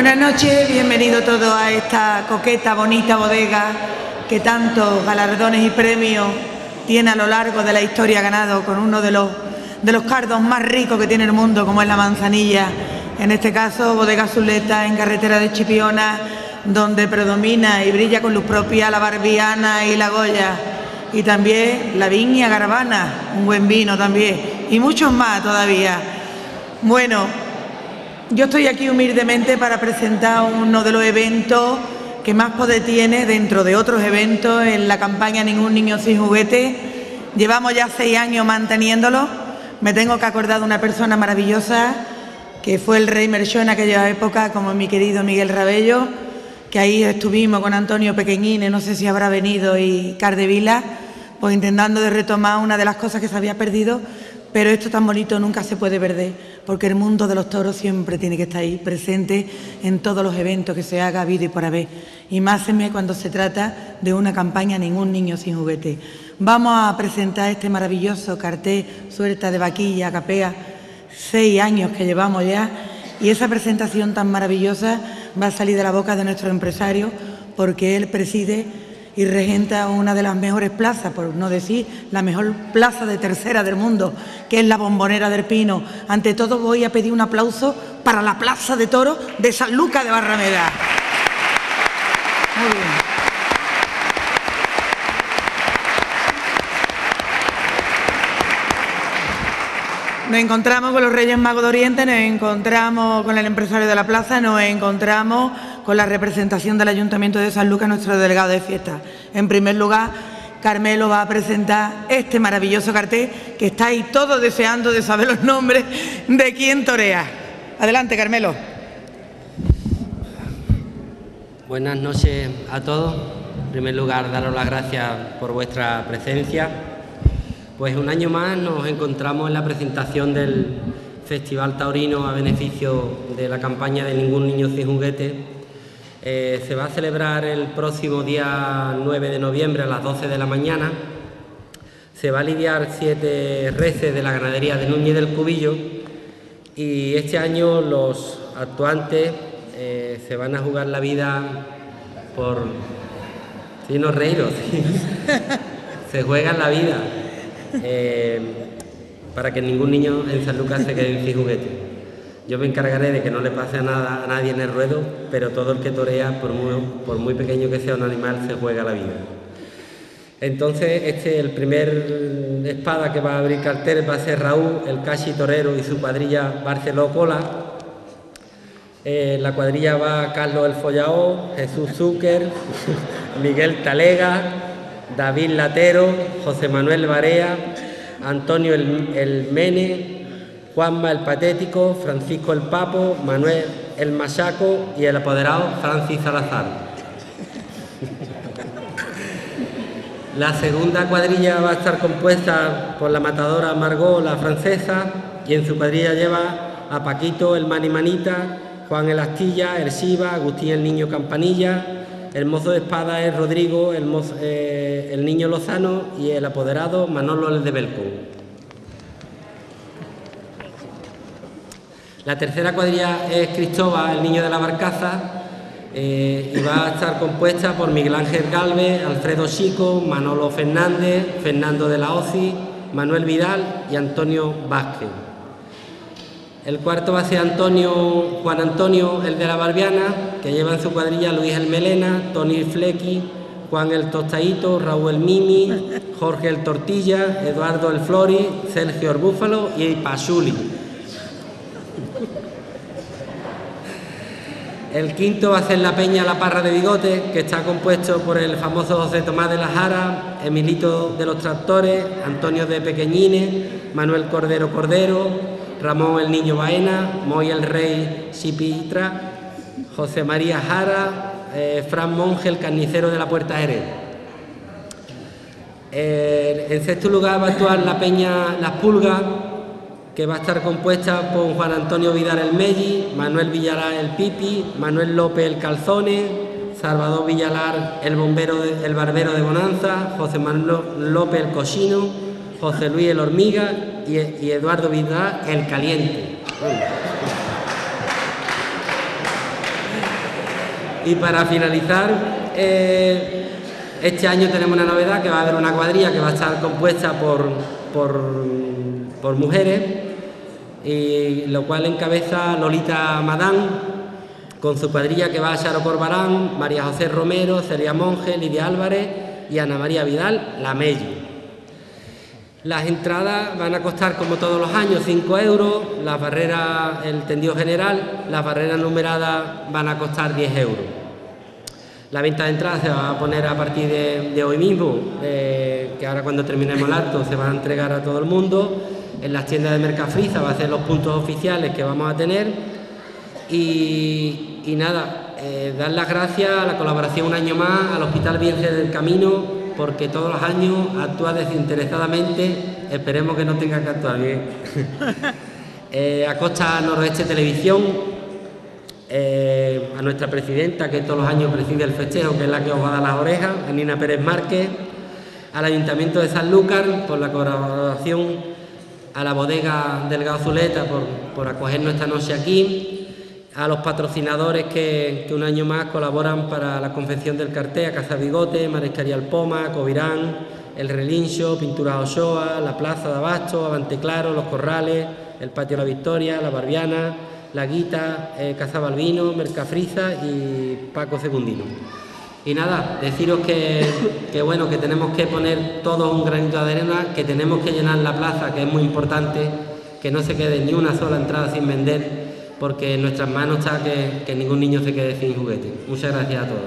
Buenas noches, bienvenidos todos a esta coqueta, bonita bodega que tantos galardones y premios tiene a lo largo de la historia ganado, con uno de los cardos más ricos que tiene el mundo, como es la Manzanilla. En este caso, Bodega Zuleta, en carretera de Chipiona, donde predomina y brilla con luz propia la Barbiana y la Goya, y también la Viña Garabana, un buen vino también, y muchos más todavía. Bueno, yo estoy aquí humildemente para presentar uno de los eventos que más poder tiene dentro de otros eventos en la campaña Ningún Niño Sin Juguete. Llevamos ya 6 años manteniéndolo. Me tengo que acordar de una persona maravillosa que fue el rey Merchó en aquella época, como mi querido Miguel Rabello, que ahí estuvimos con Antonio Pequeñines, no sé si habrá venido, y Cardevila, pues intentando de retomar una de las cosas que se había perdido, pero esto tan bonito nunca se puede perder, porque el mundo de los toros siempre tiene que estar ahí, presente en todos los eventos que se haga habido y por haber, y máxime cuando se trata de una campaña Ningún Niño Sin Juguete. Vamos a presentar este maravilloso cartel Suelta de Vaquilla, Capea, 6 años que llevamos ya, y esa presentación tan maravillosa va a salir de la boca de nuestro empresario, porque él preside y regenta una de las mejores plazas, por no decir la mejor plaza de tercera del mundo, que es la Bombonera del Pino. Ante todo voy a pedir un aplauso para la Plaza de Toros de Sanlúcar de Barrameda. Muy bien. Nos encontramos con los Reyes Magos de Oriente, nos encontramos con el empresario de la plaza, nos encontramos con la representación del Ayuntamiento de Sanlúcar, nuestro delegado de fiesta. En primer lugar, Carmelo va a presentar este maravilloso cartel que estáis todos deseando de saber los nombres de quién torea. Adelante, Carmelo. Buenas noches a todos. En primer lugar, daros las gracias por vuestra presencia. Pues un año más nos encontramos en la presentación del Festival Taurino a beneficio de la campaña de Ningún Niño Sin Juguete. Se va a celebrar el próximo día 9 de noviembre a las 12 de la mañana. Se va a lidiar 7 reses de la ganadería de Núñez del Cubillo, y este año los actuantes se van a jugar la vida por... Sí, no reíros, sí. Se juegan la vida. Para que ningún niño en Sanlúcar se quede sin juguete. Yo me encargaré de que no le pase nada a nadie en el ruedo, pero todo el que torea, por muy pequeño que sea un animal, se juega la vida. Entonces, el primer espada que va a abrir cartel va a ser Raúl, el Cachi Torero, y su cuadrilla Barceló Cola. La cuadrilla va Carlos el Follaó, Jesús Zúquer, Miguel Talega, David Latero, José Manuel Barea, Antonio el Mene, Juanma el Patético, Francisco el Papo, Manuel el Machaco y el apoderado Francis Salazar. La segunda cuadrilla va a estar compuesta por la matadora Margot, la francesa, y en su cuadrilla lleva a Paquito el Manimanita, Juan el Astilla, el Shiva, Agustín el Niño Campanilla. El mozo de espada es Rodrigo, el Niño Lozano, y el apoderado Manolo el de Belcón. La tercera cuadrilla es Cristóbal, el Niño de la Barcaza, y va a estar compuesta por Miguel Ángel Galvez, Alfredo Chico, Manolo Fernández, Fernando de la Oci, Manuel Vidal y Antonio Vázquez. El cuarto va a ser Juan Antonio, el de la Barbiana, que lleva en su cuadrilla Luis el Melena, Tony el Flequi, Juan el Tostadito, Raúl el Mimi, Jorge el Tortilla, Eduardo el Flori, Sergio el Búfalo y Pachuli. El quinto va a ser la Peña La Parra de Bigote, que está compuesto por el famoso José Tomás de la Jara, Emilito de los Tractores, Antonio de Pequeñines, Manuel Cordero Cordero, Ramón el Niño Baena, Moy el Rey Chipitra, José María Jara, Fran Monge, el carnicero de la Puerta Jerez. En sexto lugar va a actuar la Peña Las Pulgas, que va a estar compuesta por Juan Antonio Vidal el Melli, Manuel Villalar el Pipi, Manuel López el Calzone, Salvador Villalar el Barbero de Bonanza, José Manuel López el Cochino, José Luis el Hormiga y Eduardo Vidal el Caliente. Y para finalizar, este año tenemos una novedad, que va a haber una cuadrilla que va a estar compuesta por mujeres, y lo cual encabeza Lolita Madán, con su cuadrilla que va a Charo Corbarán, María José Romero, Celia Monge, Lidia Álvarez y Ana María Vidal, la Melli. Las entradas van a costar, como todos los años, 5 euros, las barreras, el tendido general, las barreras numeradas van a costar 10 euros. La venta de entradas se va a poner a partir de hoy mismo, que ahora cuando terminemos el acto se va a entregar a todo el mundo. En las tiendas de Mercafriza va a ser los puntos oficiales que vamos a tener. Y nada, dar las gracias a la colaboración un año más al Hospital Virgen del Camino, porque todos los años actúa desinteresadamente, esperemos que no tenga que actuar bien. A Costa Noroeste Televisión, a nuestra presidenta, que todos los años preside el festejo, que es la que os va a dar las orejas, a Nina Pérez Márquez, al Ayuntamiento de Sanlúcar por la colaboración, a la bodega Delgado Zuleta por acogernos esta noche aquí, a los patrocinadores que un año más colaboran para la confección del cartel, a Casa Bigote, Mariscaría El Poma, Covirán, El Relincho, Pinturas Ochoa, La Plaza de Abasto, Avante Claro, Los Corrales, El Patio de la Victoria, La Barbiana, La Guita, Casa Balbino, Mercafriza y Paco Secundino. Y nada, deciros que bueno, que tenemos que poner todos un granito de arena, que tenemos que llenar la plaza, que es muy importante, que no se quede ni una sola entrada sin vender, porque en nuestras manos está que ningún niño se quede sin juguete. Muchas gracias a todos.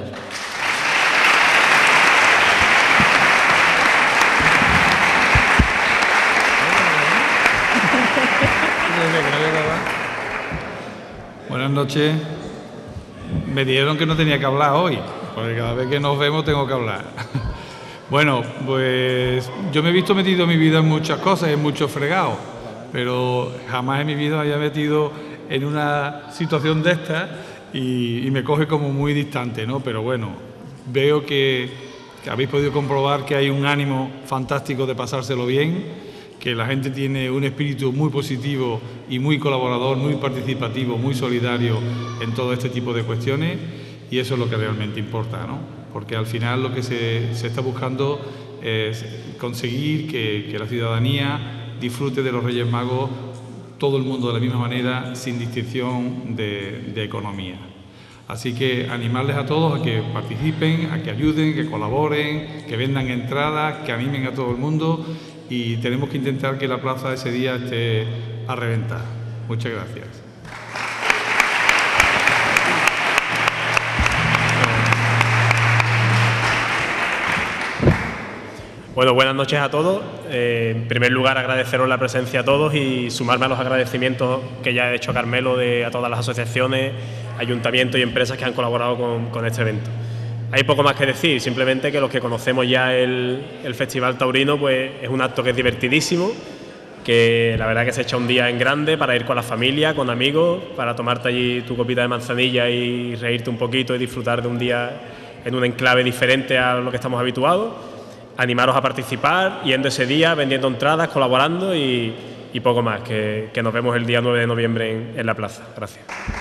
Buenas noches. Me dijeron que no tenía que hablar hoy, porque cada vez que nos vemos tengo que hablar. Bueno, pues yo me he visto metido en mi vida en muchas cosas, en muchos fregados, pero jamás en mi vida me había metido en una situación de esta y me coge como muy distante, ¿no? Pero bueno, veo que habéis podido comprobar que hay un ánimo fantástico de pasárselo bien, que la gente tiene un espíritu muy positivo y muy colaborador, muy participativo, muy solidario en todo este tipo de cuestiones, y eso es lo que realmente importa, ¿no? Porque al final lo que se está buscando es conseguir que la ciudadanía disfrute de los Reyes Magos, todo el mundo de la misma manera, sin distinción de economía. Así que animarles a todos a que participen, a que ayuden, que colaboren, que vendan entradas, que animen a todo el mundo, y tenemos que intentar que la plaza ese día esté a reventar. Muchas gracias. Bueno, buenas noches a todos. En primer lugar, agradeceros la presencia a todos y sumarme a los agradecimientos que ya ha hecho Carmelo a todas las asociaciones, ayuntamientos y empresas que han colaborado con este evento. Hay poco más que decir, simplemente que los que conocemos ya el Festival Taurino, pues es un acto que es divertidísimo, que la verdad que se echa un día en grande para ir con la familia, con amigos, para tomarte allí tu copita de manzanilla y reírte un poquito y disfrutar de un día en un enclave diferente a lo que estamos habituados. Animaros a participar, yendo ese día, vendiendo entradas, colaborando y poco más, que nos vemos el día 9 de noviembre en la plaza. Gracias.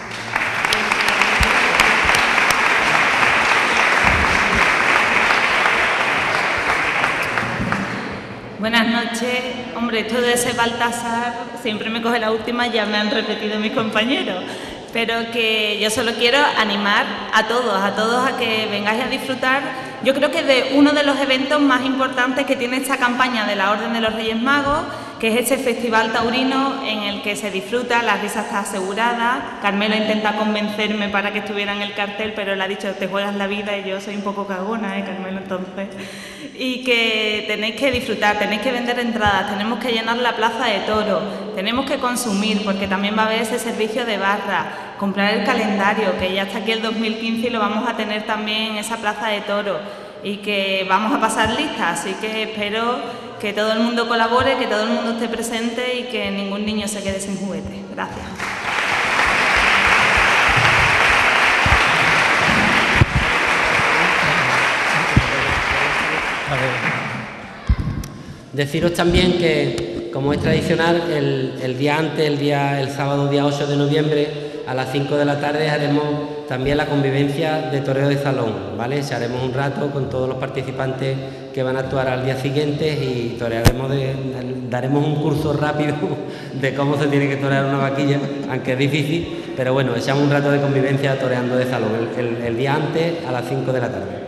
Buenas noches. Hombre, esto de ese Baltasar siempre me coge la última, ya me han repetido mis compañeros. Pero que yo solo quiero animar a todos a que vengáis a disfrutar. Yo creo que de uno de los eventos más importantes que tiene esta campaña de la Orden de los Reyes Magos, que es este Festival Taurino en el que se disfruta, la risa está asegurada. Carmelo intenta convencerme para que estuviera en el cartel, pero le ha dicho, te juegas la vida, y yo soy un poco cagona, Carmelo, entonces. Y que tenéis que disfrutar, tenéis que vender entradas, tenemos que llenar la plaza de toros, tenemos que consumir, porque también va a haber ese servicio de barra, comprar el calendario, que ya está aquí el 2015 y lo vamos a tener también en esa plaza de toros, y que vamos a pasar listas, así que espero que todo el mundo colabore, que todo el mundo esté presente y que ningún niño se quede sin juguete. Gracias. Deciros también que, como es tradicional, el día antes, el sábado día 8 de noviembre, a las 5 de la tarde haremos también la convivencia de toreo de salón, ¿vale? Se haremos un rato con todos los participantes que van a actuar al día siguiente y daremos un curso rápido de cómo se tiene que torear una vaquilla, aunque es difícil, pero bueno, echamos un rato de convivencia toreando de salón el día antes a las 5 de la tarde.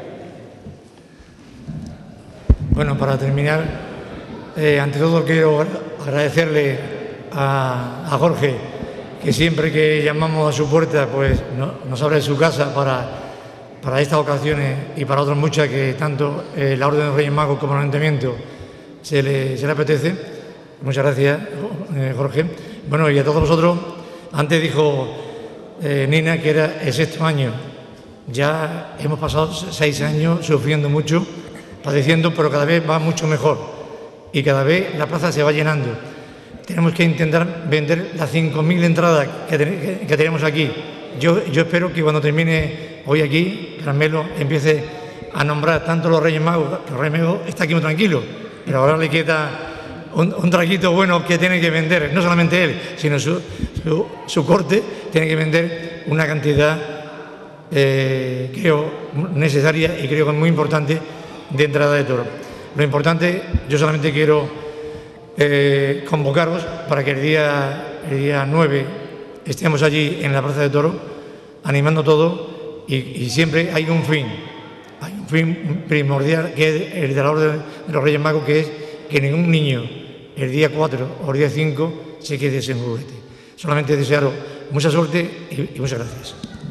Bueno, para terminar, ante todo quiero agradecerle a Jorge, que siempre que llamamos a su puerta pues nos abre su casa para estas ocasiones y para otras muchas que tanto la Orden de los Reyes Magos como el Ayuntamiento se le apetece. Muchas gracias, Jorge. Bueno, y a todos vosotros, antes dijo Nina que era el 6º año. Ya hemos pasado 6 años sufriendo mucho, padeciendo, pero cada vez va mucho mejor y cada vez la plaza se va llenando. Tenemos que intentar vender las 5.000 entradas que tenemos aquí. Yo espero que cuando termine hoy aquí, Carmelo empiece a nombrar tanto los Reyes Magos, que el Rey Mago está aquí muy tranquilo, pero ahora le queda un traguito bueno que tiene que vender, no solamente él, sino su corte, tiene que vender una cantidad, creo, necesaria y creo que muy importante de entrada de toro. Lo importante, yo solamente quiero convocaros para que el día 9 estemos allí en la Plaza de Toros animando todo y siempre hay un fin primordial que es el de la Orden de los Reyes Magos, que es que ningún niño el día 4 o el día 5 se quede sin juguete. Solamente desearos mucha suerte y muchas gracias.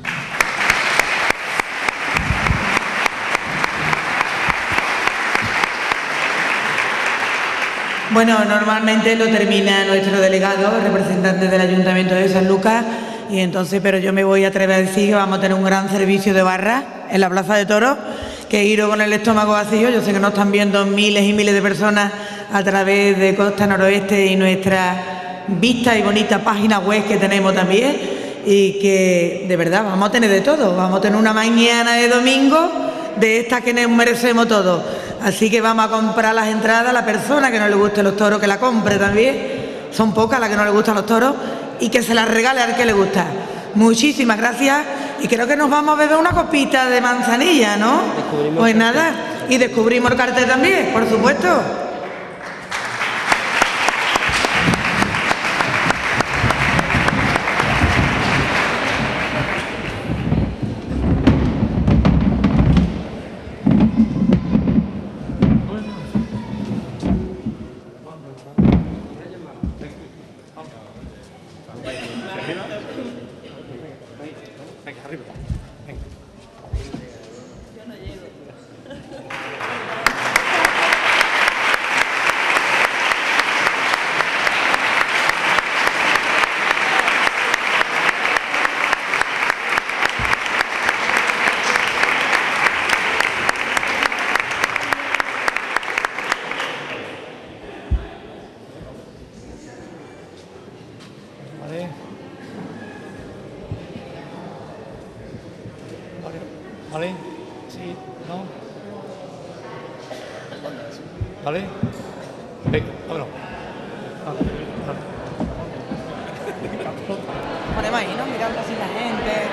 Bueno, normalmente lo termina nuestro delegado, representante del Ayuntamiento de San Lucas, y entonces, pero yo me voy a atrever a decir que vamos a tener un gran servicio de barra en la Plaza de Toros, que iros con el estómago vacío. Yo sé que nos están viendo miles y miles de personas a través de Costa Noroeste y nuestra vista y bonita página web que tenemos también, y que de verdad vamos a tener de todo. Vamos a tener una mañana de domingo de estas que nos merecemos todos. Así que vamos a comprar las entradas. La persona que no le guste los toros, que la compre también. Son pocas las que no le gustan los toros, y que se las regale al que le gusta. Muchísimas gracias, y creo que nos vamos a beber una copita de manzanilla, ¿no? Pues nada, y descubrimos el cartel también, por supuesto. ¿Vale? Sí, ¿no? ¿Vale? Venga, vámonos. Ponemos ahí, ¿no? Mirando así la gente.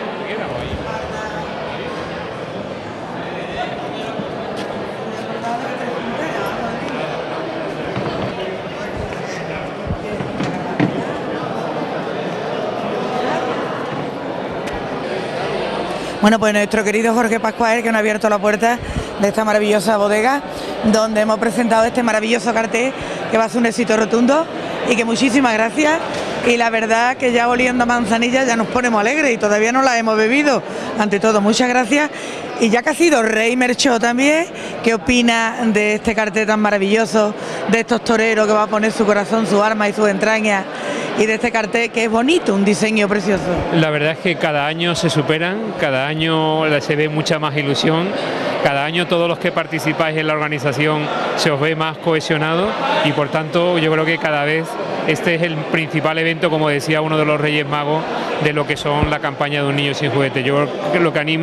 Bueno, pues nuestro querido Jorge Pascual, que nos ha abierto la puerta de esta maravillosa bodega, donde hemos presentado este maravilloso cartel, que va a ser un éxito rotundo, y que muchísimas gracias. Y la verdad que ya oliendo a manzanilla ya nos ponemos alegres, y todavía no la hemos bebido. Ante todo, muchas gracias. Y ya que ha sido Rey Merchó también, ¿qué opina de este cartel tan maravilloso, de estos toreros que va a poner su corazón, su alma y sus entrañas, y de este cartel que es bonito, un diseño precioso? La verdad es que cada año se superan, cada año se ve mucha más ilusión, cada año todos los que participáis en la organización se os ve más cohesionado, y por tanto yo creo que cada vez este es el principal evento, como decía uno de los Reyes Magos, de lo que son la campaña de Un Niño Sin Juguete. Yo lo que animo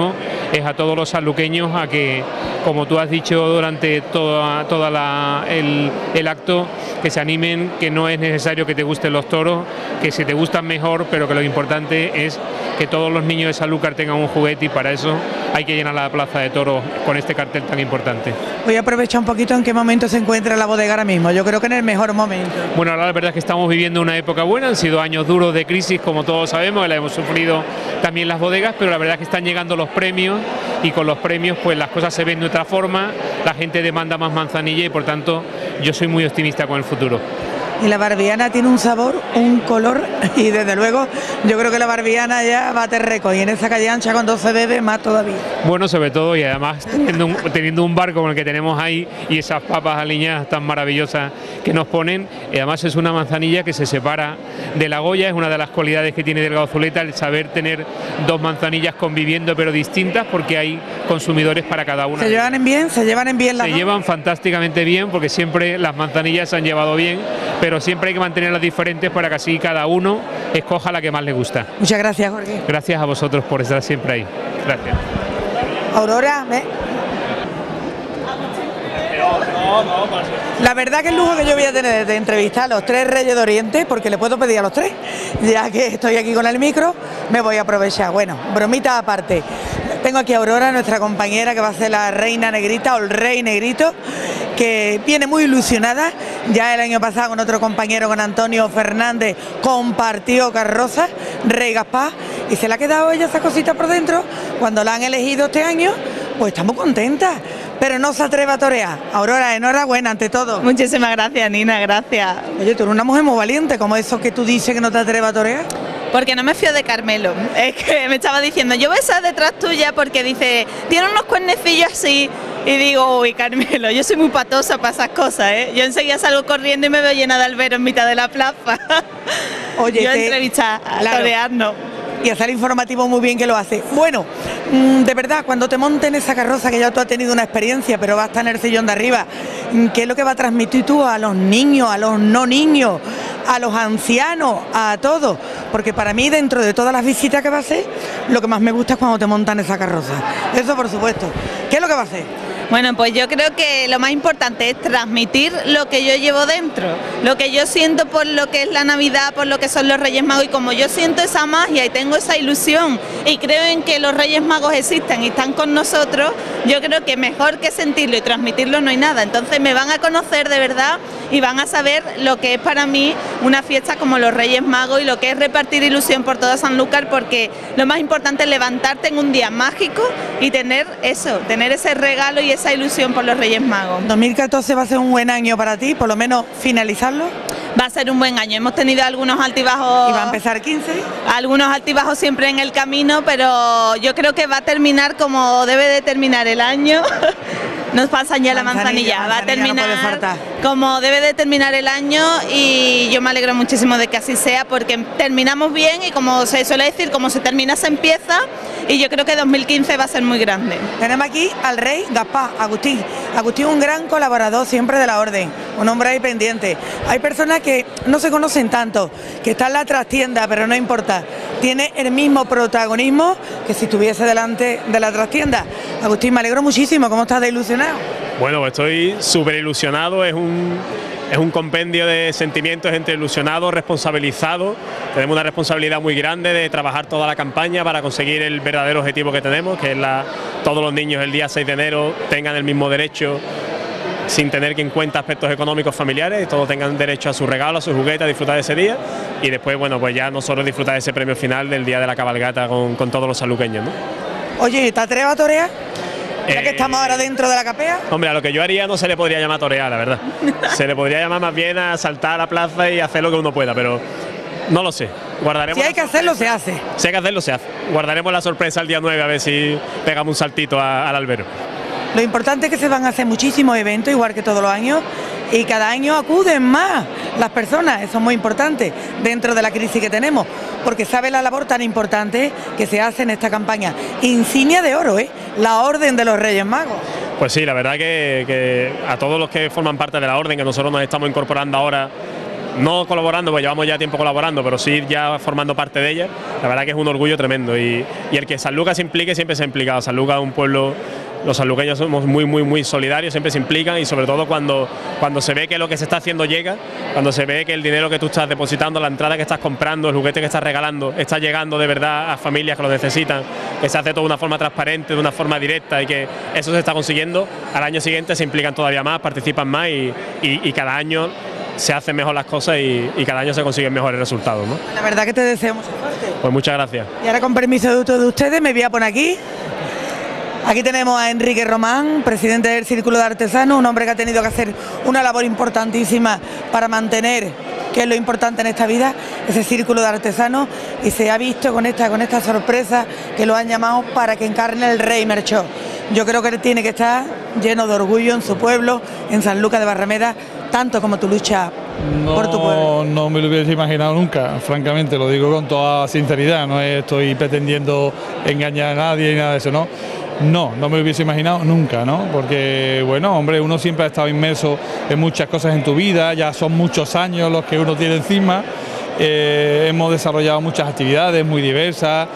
es a todos los sanluqueños a que, como tú has dicho durante toda el acto, que se animen, que no es necesario que te gusten los toros, que si te gustan mejor, pero que lo importante es que todos los niños de Sanlúcar tengan un juguete, y para eso hay que llenar la plaza de toros con este cartel tan importante. Voy a aprovechar un poquito en qué momento se encuentra la bodega ahora mismo. Yo creo que en el mejor momento. Bueno, ahora la verdad es que estamos viviendo una época buena, han sido años duros de crisis, como todos sabemos, que la hemos sufrido también las bodegas, pero la verdad es que están llegando los premios, y con los premios pues las cosas se ven de otra forma, la gente demanda más manzanilla, y por tanto yo soy muy optimista con el futuro. Y la barbiana tiene un sabor, un color, y desde luego yo creo que la barbiana ya bate récord, y en esa calle ancha cuando se bebe más todavía. Bueno, sobre todo, y además teniendo un bar como el que tenemos ahí, y esas papas aliñadas tan maravillosas que nos ponen, y además es una manzanilla que se separa de la Goya, es una de las cualidades que tiene Delgado Zuleta, el saber tener dos manzanillas conviviendo pero distintas, porque hay consumidores para cada una. ¿Se llevan en bien? ¿Se llevan en bien las dos? Se llevan fantásticamente bien, porque siempre las manzanillas se han llevado bien, pero siempre hay que mantenerlas diferentes para que así cada uno escoja la que más le gusta. Muchas gracias, Jorge. Gracias a vosotros por estar siempre ahí. Gracias. Aurora, ¿ves? La verdad que el lujo que yo voy a tener de entrevistar a los tres Reyes de Oriente, porque le puedo pedir a los tres, ya que estoy aquí con el micro, me voy a aprovechar. Bueno, bromita aparte. Tengo aquí a Aurora, nuestra compañera, que va a ser la reina negrita o el rey negrito, que viene muy ilusionada. Ya el año pasado con otro compañero, con Antonio Fernández, compartió carroza, Rey Gaspar, y se le ha quedado ella esa cosita por dentro. Cuando la han elegido este año, pues estamos contentas, pero no se atreve a torear. Aurora, enhorabuena ante todo. Muchísimas gracias, Nina, gracias. Oye, tú eres una mujer muy valiente, como eso que tú dices que no te atreves a torear. Porque no me fío de Carmelo, es que me estaba diciendo, yo voy a estar detrás tuya porque dice, tiene unos cuernecillos así, y digo, uy, Carmelo, yo soy muy patosa para esas cosas, ¿eh? Yo enseguida salgo corriendo y me veo llena de albero en mitad de la plaza. Oye, yo entrevistar, claro, toreando. Y hacer informativo muy bien que lo hace. Bueno, de verdad, cuando te monten esa carroza, que ya tú has tenido una experiencia, pero vas a estar en el sillón de arriba, ¿qué es lo que va a transmitir tú a los niños, a los no niños, a los ancianos, a todos? Porque para mí, dentro de todas las visitas que va a hacer, lo que más me gusta es cuando te montan esa carroza. Eso por supuesto. ¿Qué es lo que va a hacer? Bueno, pues yo creo que lo más importante es transmitir lo que yo llevo dentro, lo que yo siento por lo que es la Navidad, por lo que son los Reyes Magos, y como yo siento esa magia y tengo esa ilusión y creo en que los Reyes Magos existen y están con nosotros, yo creo que mejor que sentirlo y transmitirlo no hay nada. Entonces me van a conocer de verdad y van a saber lo que es para mí una fiesta como los Reyes Magos y lo que es repartir ilusión por toda Sanlúcar, porque lo más importante es levantarte en un día mágico y tener eso, tener ese regalo y esa ilusión por los Reyes Magos. 2014 va a ser un buen año para ti, por lo menos finalizarlo. Va a ser un buen año, hemos tenido algunos altibajos. ¿Y va a empezar 15? Algunos altibajos siempre en el camino, pero yo creo que va a terminar como debe de terminar el año. Nos pasa ya la manzanilla, va a terminar no como debe de terminar el año, y yo me alegro muchísimo de que así sea, porque terminamos bien y, como se suele decir, como se termina se empieza, y yo creo que 2015 va a ser muy grande. Tenemos aquí al Rey Gaspar, Agustín. Agustín es un gran colaborador siempre de la orden, un hombre ahí pendiente. Hay personas que no se conocen tanto, que está en la trastienda, pero no importa, tiene el mismo protagonismo que si estuviese delante de la trastienda. Agustín, me alegro muchísimo, ¿cómo estás de ilusionado? Bueno, estoy súper ilusionado, es un compendio de sentimientos entre ilusionado, responsabilizado. Tenemos una responsabilidad muy grande de trabajar toda la campaña para conseguir el verdadero objetivo que tenemos, que es todos los niños el día 6 de enero tengan el mismo derecho, sin tener que en cuenta aspectos económicos familiares, todos tengan derecho a su regalo, a su juguete, a disfrutar de ese día, y después, bueno, pues ya nosotros disfrutar de ese premio final del día de la cabalgata con todos los sanluqueños, ¿no? Oye, ¿te atreves a torear? Ya que estamos ahora dentro de la capea. Hombre, a lo que yo haría no se le podría llamar torear, la verdad. Se le podría llamar más bien a saltar a la plaza y hacer lo que uno pueda, pero no lo sé. Guardaremos. Si hay que hacerlo, se hace. Si hay que hacerlo, se hace. Guardaremos la sorpresa el día 9 a ver si pegamos un saltito al albero. Lo importante es que se van a hacer muchísimos eventos, igual que todos los años, y cada año acuden más las personas. Eso es muy importante dentro de la crisis que tenemos, porque sabe la labor tan importante que se hace en esta campaña. Insignia de oro, la Orden de los Reyes Magos. Pues sí, la verdad que a todos los que forman parte de la Orden, que nosotros nos estamos incorporando ahora no colaborando, pues llevamos ya tiempo colaborando, pero sí ya formando parte de ella. La verdad que es un orgullo tremendo y el que Sanlúcar se implique siempre se ha implicado. Sanlúcar es un pueblo, los sanluqueños somos muy solidarios, siempre se implican y sobre todo cuando se ve que lo que se está haciendo llega, cuando se ve que el dinero que tú estás depositando, la entrada que estás comprando, el juguete que estás regalando, está llegando de verdad a familias que lo necesitan, que se hace todo de una forma transparente, de una forma directa y que eso se está consiguiendo, al año siguiente se implican todavía más, participan más y cada año se hacen mejor las cosas y cada año se consiguen mejores resultados, ¿no? La verdad que te deseo mucha suerte. Pues muchas gracias. Y ahora, con permiso de todos ustedes, me voy a poner aquí. Aquí tenemos a Enrique Román, presidente del Círculo de Artesanos, un hombre que ha tenido que hacer una labor importantísima para mantener, que es lo importante en esta vida, ese Círculo de Artesanos, y se ha visto con esta sorpresa que lo han llamado para que encarne el Rey Merchó. Yo creo que él tiene que estar lleno de orgullo en su pueblo, en Sanlúcar de Barrameda, tanto como tu lucha por tu pueblo. No me lo hubiese imaginado nunca, francamente, lo digo con toda sinceridad, no estoy pretendiendo engañar a nadie ni nada de eso, ¿no? No me lo hubiese imaginado nunca, ¿no? Porque, bueno, hombre, uno siempre ha estado inmerso en muchas cosas en tu vida, ya son muchos años los que uno tiene encima, hemos desarrollado muchas actividades muy diversas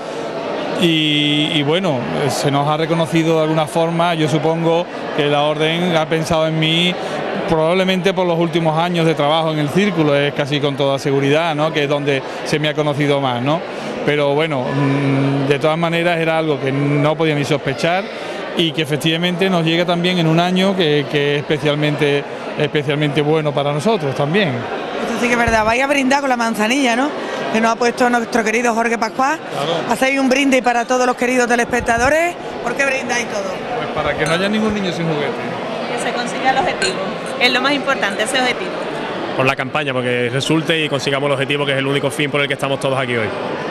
y bueno, se nos ha reconocido de alguna forma, yo supongo que la Orden ha pensado en mí probablemente por los últimos años de trabajo en el círculo, es casi con toda seguridad, ¿no? Que es donde se me ha conocido más, ¿no? Pero bueno, de todas maneras era algo que no podía ni sospechar y que efectivamente nos llega también en un año que es especialmente bueno para nosotros también. Esto sí que es verdad. Vais a brindar con la manzanilla, ¿no? Que nos ha puesto nuestro querido Jorge Pascual. Claro. Hacéis un brindis para todos los queridos telespectadores. ¿Por qué brindáis todo? Pues para que no haya ningún niño sin juguete. Que se consiga el objetivo. Es lo más importante, ese objetivo. Por la campaña, porque resulte y consigamos el objetivo, que es el único fin por el que estamos todos aquí hoy.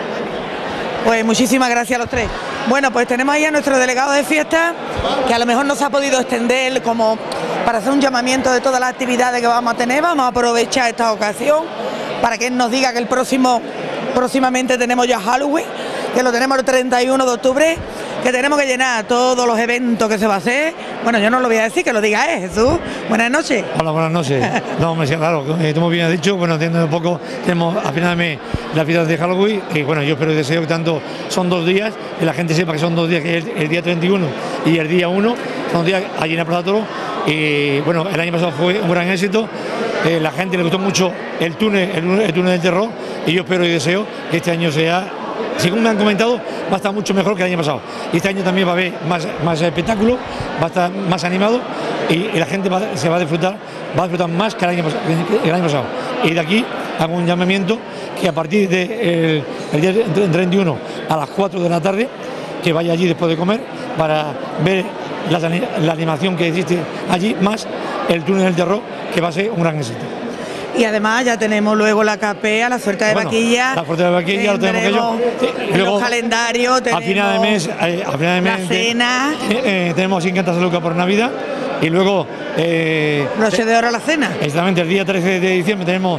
Pues muchísimas gracias a los tres. Bueno, pues tenemos ahí a nuestro delegado de fiesta, que a lo mejor no se ha podido extender como para hacer un llamamiento de todas las actividades que vamos a tener. Vamos a aprovechar esta ocasión para que él nos diga que próximamente tenemos ya Halloween, que lo tenemos el 31 de octubre, que tenemos que llenar todos los eventos que se va a hacer. Bueno, yo no lo voy a decir, que lo diga Jesús. Buenas noches. Hola, buenas noches. No, me claro, como bien has dicho, bueno, entiendo un poco, tenemos a final de mes las fiestas de Halloween y bueno, yo espero y deseo que tanto son 2 días, que la gente sepa que son 2 días, que es el día 31 y el día 1, son 2 días allí en la Plaza Toro y bueno, el año pasado fue un gran éxito. La gente le gustó mucho el túnel del terror y yo espero y deseo que este año sea, según me han comentado, va a estar mucho mejor que el año pasado. Y este año también va a haber más espectáculo, va a estar más animado y la gente va a disfrutar más que el año pasado. Y de aquí hago un llamamiento que a partir del día 31 a las 4 de la tarde, que vaya allí después de comer para ver la animación que existe allí, más el túnel del terror, que va a ser un gran éxito. Y además ya tenemos luego la capea, la suerte de vaquilla. La suerte de vaquilla lo tenemos que luego, los calendarios, tenemos a final de mes la cena. Tenemos en Sanlúcar por Navidad y luego broche de oro a la cena. Exactamente, el día 13 de diciembre tenemos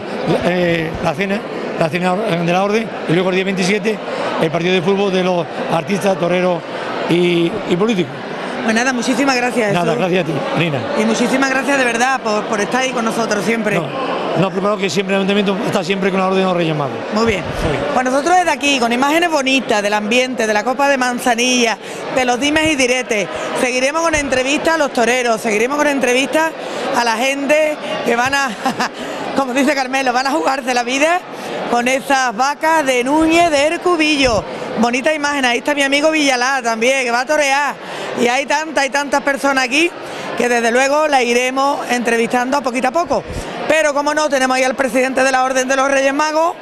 la cena de la Orden y luego el día 27 el partido de fútbol de los artistas, toreros y políticos. Pues nada, muchísimas gracias. Nada, gracias a ti, Nina. Y muchísimas gracias de verdad por estar ahí con nosotros siempre. Nos ha preparado que siempre el Ayuntamiento está siempre con la Orden de los Reyes Magos. Muy bien. Pues nosotros desde aquí, con imágenes bonitas del ambiente, de la copa de manzanilla, de los dimes y diretes, seguiremos con entrevistas a los toreros, seguiremos con entrevistas a la gente que van a, como dice Carmelo, van a jugarse la vida con esas vacas de Núñez de Hercubillo. Bonita imagen, ahí está mi amigo Villalá también, que va a torear. Y hay tantas personas aquí que desde luego la iremos entrevistando a poco. Pero como no, tenemos ahí al presidente de la Orden de los Reyes Magos,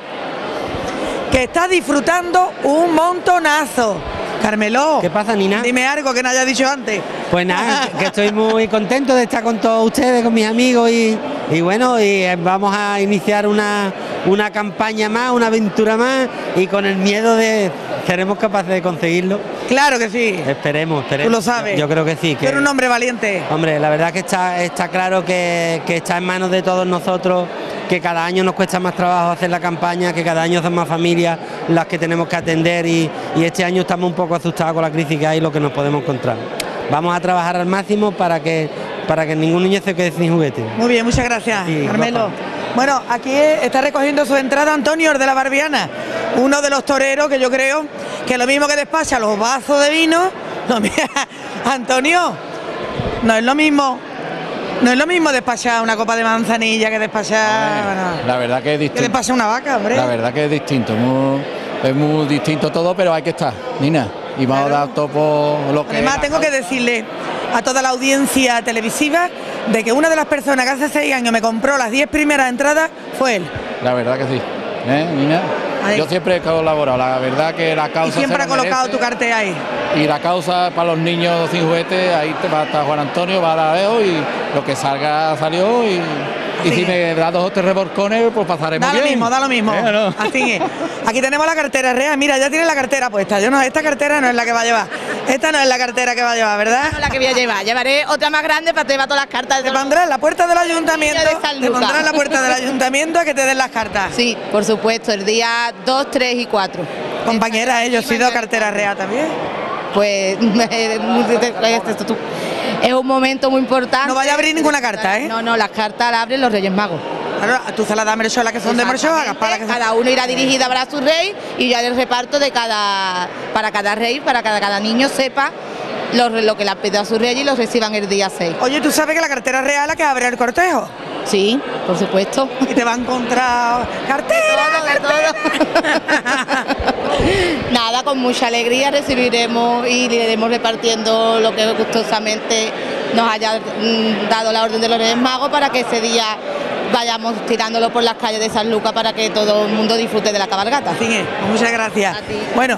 que está disfrutando un montonazo. Carmelo, ¿qué pasa, Nina? Dime algo que no haya dicho antes. Pues nada, que estoy muy contento de estar con todos ustedes, con mis amigos y bueno, y vamos a iniciar una campaña más, una aventura más y con el miedo de seremos capaces de conseguirlo. Claro que sí. Esperemos. Tú lo sabes. Yo creo que sí. Tú eres un hombre valiente. Hombre, la verdad que está claro que está en manos de todos nosotros, que cada año nos cuesta más trabajo hacer la campaña, que cada año son más familias las que tenemos que atender y este año estamos un poco asustados con la crisis que hay y lo que nos podemos encontrar. Vamos a trabajar al máximo para que ningún niño se quede sin juguete. Muy bien, muchas gracias, Sí, Carmelo. Bueno, aquí está recogiendo su entrada Antonio de la Barbiana, uno de los toreros que yo creo que lo mismo que despacha los vasos de vino, Antonio, no es lo mismo despachar una copa de manzanilla que despachar... Bueno, la verdad que es distinto. Que despachar una vaca, hombre. La verdad que es distinto, es muy distinto todo, pero hay que estar, Nina. Y vamos a dar todo por lo que... Además, tengo que decirle a toda la audiencia televisiva de que una de las personas que hace 6 años me compró las 10 primeras entradas fue él. La verdad que sí, Nina. Ahí. Yo siempre he colaborado, la verdad que la causa... Y siempre ha colocado tu cartel ahí. Y la causa para los niños sin juguetes, ahí te va a estar Juan Antonio, va a la Leo y lo que salga salió y si me da 2 o 3 reborcones, pues pasaremos bien. Da lo mismo. ¿no? Así es. Aquí tenemos la cartera real, mira, ya tiene la cartera puesta. Esta cartera no es la que va a llevar. Esta no es la cartera que va a llevar, ¿verdad? No es la que voy a llevar. Llevaré otra más grande para llevar todas las cartas. Te pondrás en la puerta del ayuntamiento. Te pondrás en la puerta del ayuntamiento a que te den las cartas. Sí, por supuesto, el día 2, 3 y 4. Compañera, yo he sido cartera real también. Pues es un momento muy importante. No vaya a abrir ninguna carta, ¿eh? No, las cartas las abren los Reyes Magos. Claro, tú se las das a Merchola, que son de Merchola, cada uno irá dirigida para su rey y ya el reparto de para cada rey, para cada niño sepa lo que le ha pedido a su rey y lo reciban el día 6. Oye, ¿tú sabes que la cartera real es la que abre el cortejo? Sí, por supuesto. Y te va a encontrar cartera, de todo. Nada, con mucha alegría recibiremos y le iremos repartiendo lo que gustosamente nos haya dado la orden de los Reyes Magos para que ese día vayamos tirándolo por las calles de San Lucas para que todo el mundo disfrute de la cabalgata. Así es, muchas gracias. A ti. Bueno,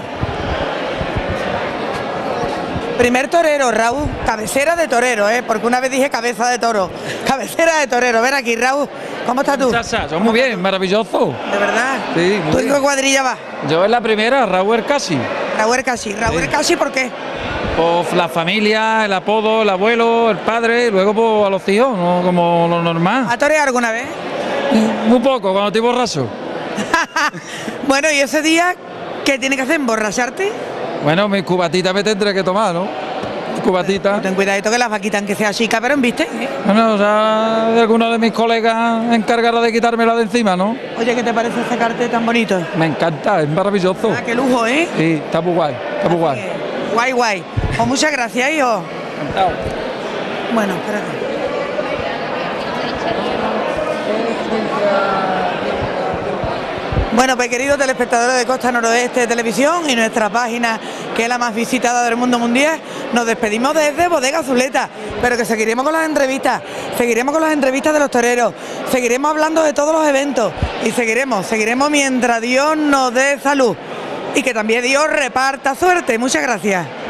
primer torero, Raúl, cabecera de torero, porque una vez dije cabeza de toro, cabecera de torero. Ven aquí, Raúl, ¿cómo estás tú? Muy bien, maravilloso. ¿De verdad? Sí, ¿Tú en qué cuadrilla vas? Yo en la primera, Raúl Ercasi. Raúl Ercasi, ¿por qué? Pues la familia, el apodo, el abuelo, el padre, y luego pues a los hijos, ¿no? Como lo normal. ¿Has toreado alguna vez? Muy poco, cuando estoy borracho. Bueno, ¿y ese día qué tiene que hacer? ¿Emborracharte? Bueno, mi cubatita me tendré que tomar, ¿no? Cubatita. Ten cuidadito que las vaquitas, aunque sea chica, pero ¿viste? Bueno, o sea, alguno de mis colegas encargará de quitármela de encima, ¿no? Oye, ¿qué te parece ese cartel tan bonito? Me encanta, es maravilloso. Ah, qué lujo, ¿eh? Sí, está muy guay, está muy guay. Guay. Pues muchas gracias, hijo. Encantado. Bueno, espérate. Bueno, pues queridos telespectadores de Costa Noroeste de Televisión y nuestra página, que es la más visitada del mundo mundial, nos despedimos desde Bodega Zuleta, pero que seguiremos con las entrevistas de los toreros, seguiremos hablando de todos los eventos y seguiremos mientras Dios nos dé salud y que también Dios reparta suerte. Muchas gracias.